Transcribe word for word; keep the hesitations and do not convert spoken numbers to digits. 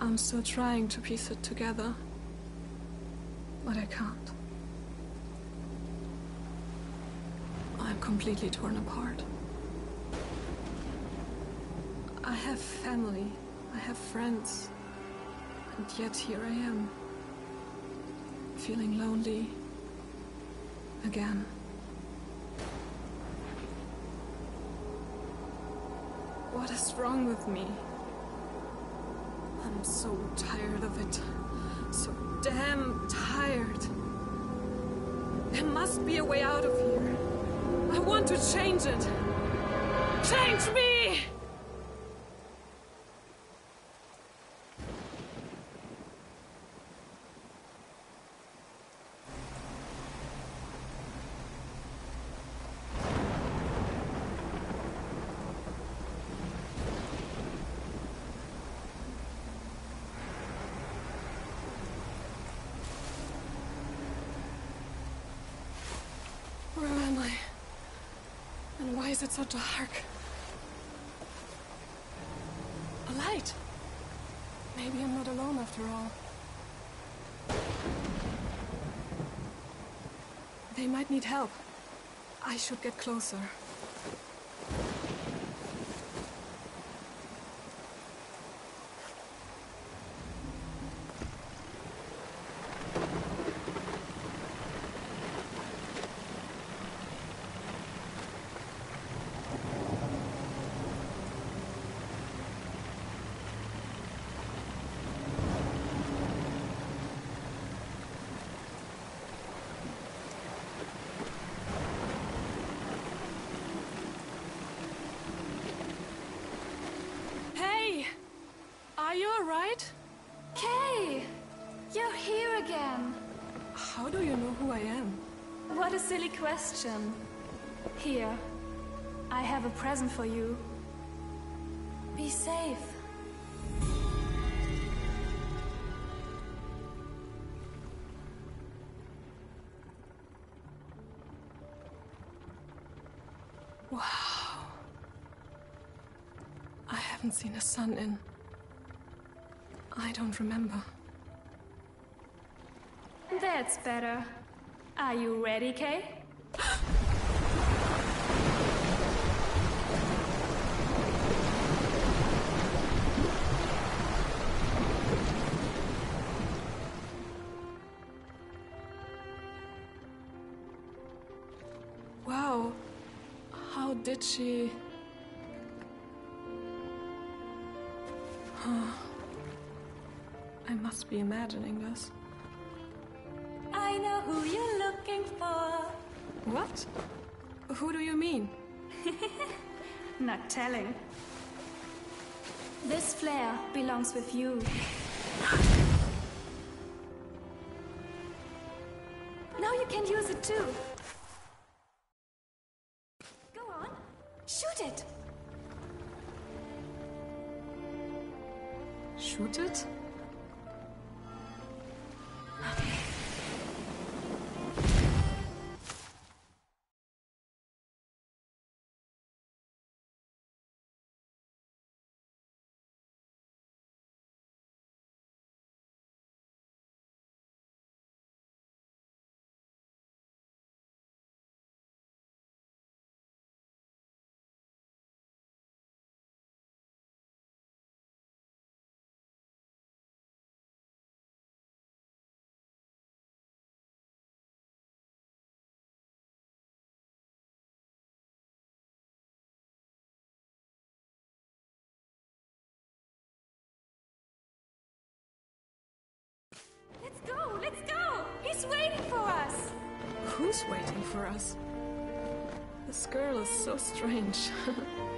I'm still trying to piece it together, but I can't. I'm completely torn apart. I have family, I have friends, and yet here I am, feeling lonely again. What is wrong with me? I'm so tired of it. So damn tired. There must be a way out of here. I want to change it. Change me! Where am I? And why is it so dark? A light! Maybe I'm not alone after all. They might need help. I should get closer. Are you alright? Kay! You're here again. How do you know who I am? What a silly question. Here, I have a present for you. Be safe. Wow. I haven't seen the sun in... I don't remember. That's better. Are you ready, Kay? Wow. How did she... Huh. I must be imagining this. I know who you're looking for. What? Who do you mean? Not telling. This flare belongs with you. Now you can use it too. Go on, shoot it. Shoot it? Let's go, let's go! He's waiting for us! Who's waiting for us? This girl is so strange.